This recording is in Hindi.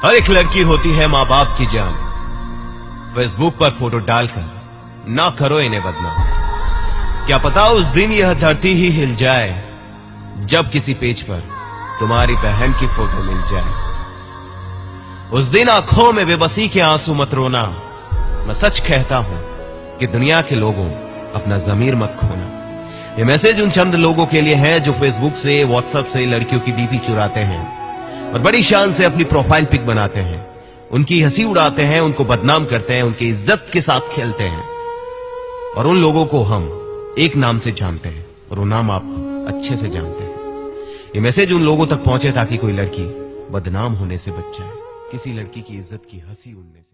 हर एक लड़की होती है मां बाप की जान। फेसबुक पर फोटो डालकर ना करो इन्हें बदनाम। क्या पता उस दिन यह धरती ही हिल जाए जब किसी पेज पर तुम्हारी बहन की फोटो मिल जाए। उस दिन आंखों में बेबसी के आंसू मत रोना। मैं सच कहता हूं कि दुनिया के लोगों अपना जमीर मत खोना। ये मैसेज उन चंद लोगों के लिए है जो फेसबुक से व्हाट्सएप से लड़कियों की डीपी चुराते हैं और बड़ी शान से अपनी प्रोफाइल पिक बनाते हैं, उनकी हंसी उड़ाते हैं, उनको बदनाम करते हैं, उनकी इज्जत के साथ खेलते हैं। और उन लोगों को हम एक नाम से जानते हैं और वो नाम आप अच्छे से जानते हैं। ये मैसेज उन लोगों तक पहुंचे ताकि कोई लड़की बदनाम होने से बच जाए, किसी लड़की की इज्जत की हंसी उड़ने से।